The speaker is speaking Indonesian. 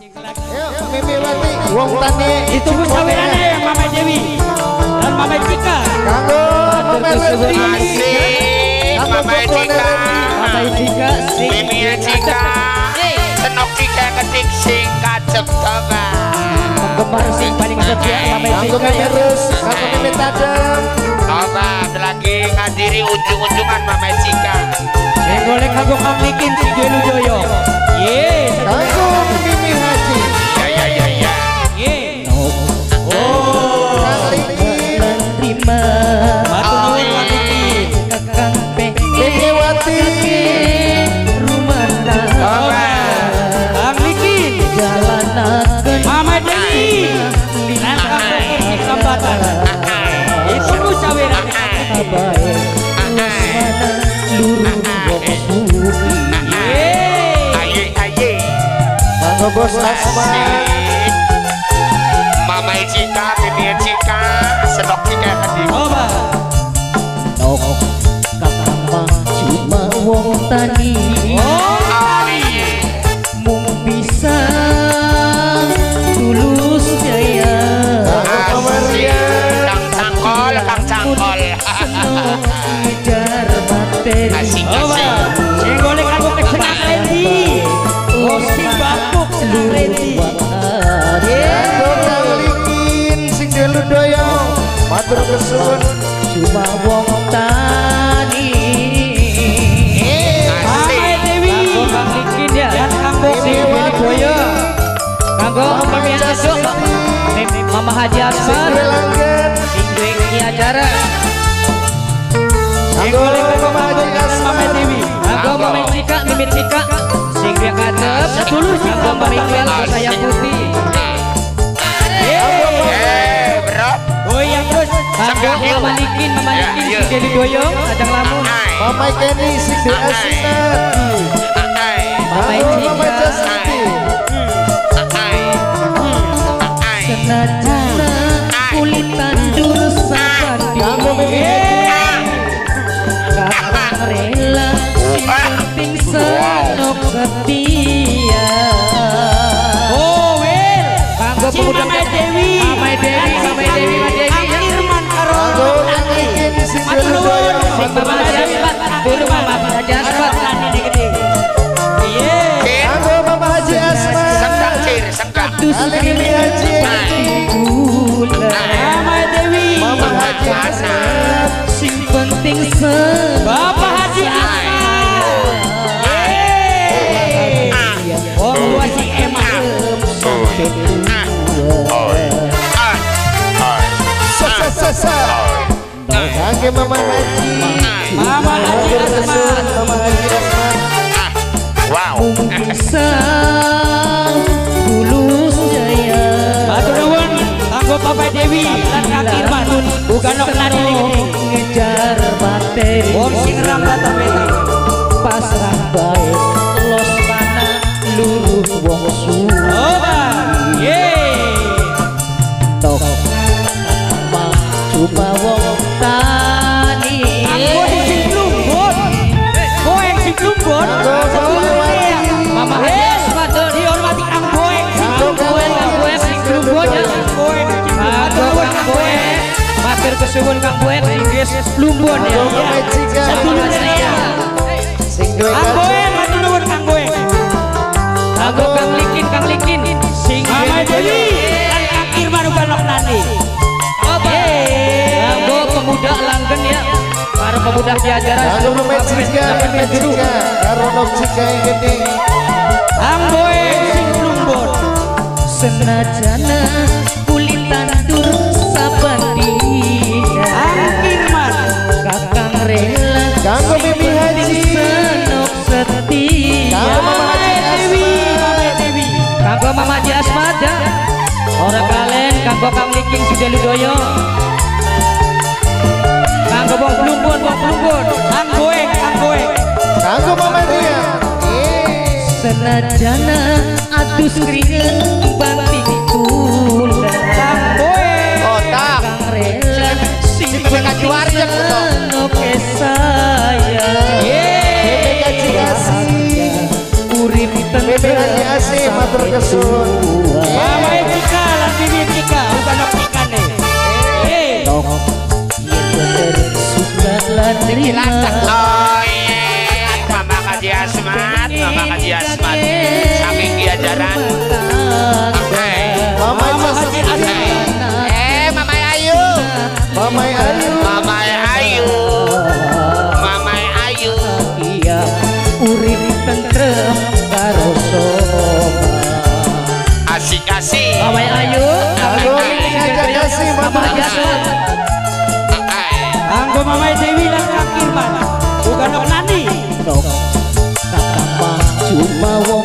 Yuk, Mimi Wati, wong tani itu musawirannya yang Mama Dewi dan Mama Cika. Kanggo Mama Lesti, Mama Cika, Mimi Cika, senok Cika ketik sing kacep toba. Penggemar sing paling setia Mama kanggo Cika ya. Terus, kanggo Mimi Tadem. Toba lagi ngadiri ujung-ujungan Mama Cika. Sing golek kanggo Kang Likin si Delu Joyo. Ye, Kanggo Mimi Haji. Ya. ye. Oh, Kang Likin, Terima. Matur nuwun Kang Likin. Kakang Mimi Wati. rumah Toba. Kang Likin jalanakeun Mama Dewi dan Kang Likin Kambatan. Itu musawiran Aye. Kanggo Bos Asma. Mama Cika, Mimi Cika, senok Cika ketik. Coba. Cuma wong tani mung bisa tulus jaya Kanggo Maria. Kang Cangkol, Kang Cangkol. senok ngejar materi Asik. Sing golek kanggo kesenang Randy. Oh, sing bakuk senang Randy. Kanggo Kang Likin, sing Delu Doyong. Matur kesuwun. cuma wong tani Mama Dewi. Kanggo Kang Likin ya. Dan kanggo sing Boyo. Kanggo Mami Aduk. Mama Haji Asman Langgen. sing duwe iki acara Sing golek kanggo Mama Dewi. kanggo Mama Cika Mimi Cika sing duwe kadep Setulus kanggo Maringwel saya putih Bro. Goyang terus. kanggo Mama Likin Ya. sing Deli Doyong ajang lamun Mama Kenny, sing Delu Asinan. Mama Kanggo Mama Cika Jasmine. senajan kulit tandur sapati Kanggo Mimi kakang rela sing penting senok setia Oh, Wil. kanggo Si pemuda Mama Dewi. Mama Dewi Kang Irman karo Kanggo Kang Likin, sing Matur Delu nuwun. Doyong. Sing Mama Dewi. Dulu Mama Haji Asman Gede. Iya. Kanggo Mama Haji Asma. Sengkak. dus Kali Mimi Haji. gula Mama Dewi. Mama Haji Asma. sing penting senok Bapak Haji Asman. Oh, gua si Emang. Sesa. Kangge Mama Haji. Mama Haji Matur kesuwun Asman. Mama Haji Asma. Wow. bisa tulus jaya Matur nuwun kanggo Bapak Dewi lan Kang Irman. Bukan nok nari gede. ngejar materi Wong sing rambata beta. pasrah bae los mana luruh wong suwa Oba. Yeay. tok mah cuma wong tani Gue sing Plumbon. Gue sing Plumbon. Sebelumnya Mama Haji Asman dihormati Kang Boeng. Kang sing Plumbon ya matur kesuwun Kang Boeng Inggris Plumbon ya Kanggo Mama Cika. Sing duwe Kang kadep. Boeng, matur nuwun Kang Boeng. kanggo Kang Likin sing Mama Dewi lan Kang Irman Ubanok Nandi. kanggo pemuda Langgen ya para pemuda jajaran Kanggo Mama Cika, Mimi Cika. Karo Nok Cika yang gede. Kang Boeng sing Plumbon. senajana kulit tandur saban dina Kang Irman. kakang rela Kanggo Mimi Haji. senok setia Kanggo Mama Haji Dewi, Asma. Mama Dewi. kanggo Mama Haji Asman ya ora kalen kanggo Kang Likin si Delu Doyong kanggo wong Plumbon Kang Boeng, Kang Boeng. Kanggo Mama Ria. senajana atus keringet banting tulang Kang Boeng. Otak. kang rela sing Sing kaji warjek betul. senok saya Mimi Haji Asih. urip Mimi Haji Asih. Matur kesuwun. terima. Oh iya, Mama Kaji Asmat, Mama Kaji Asmat. Saking diajaran. Oke. Mama Haji Mama Ayu. Mama Ayu. Mama Ayu. Mama Ayu. Iya urip tentrem karo soba. Asik-asik. Mama Ayu, Halo, ngajak kasih Mama Ayu. Kanggo Mama Dewi lan Kang Irman. Bukan Nok Nani. Sok kakak cuma wong